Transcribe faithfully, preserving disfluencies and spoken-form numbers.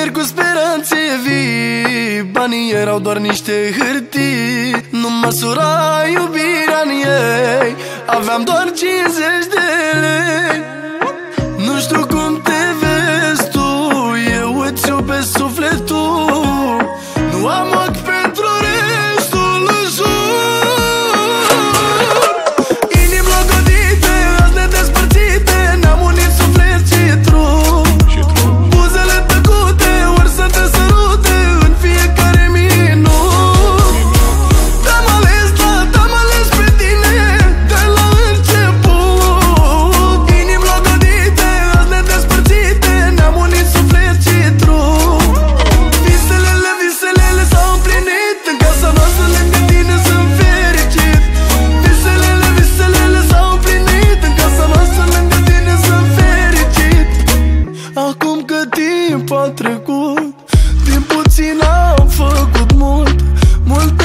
Zâmbiri cu speranțe vii, banii erau doar niște hârtii. Nu măsura iubirea în ei, aveam doar cincizeci de lei. Nu știu cum te vezi tu, eu îți iubesc sufletul. Nu am ochi pentru restul, îl jur. Inimi logodite, azi nedespărțite, ne-am unit suflet și trup. Buzele tăcute, ori să te sărute în fiecare minut. Te-am ales, da, te-am ales pe tine de la început. Inimi logodite, azi nedespărțite, ne-am unit suflet și trup. Viselele, viselele s-au împlinit, în casa noastră lângă tine sunt fericit. Viselele, viselele s-au împlinit, în casa noastră lângă tine sunt fericit. Acum că timp a trecut, din puțin am făcut mult, mult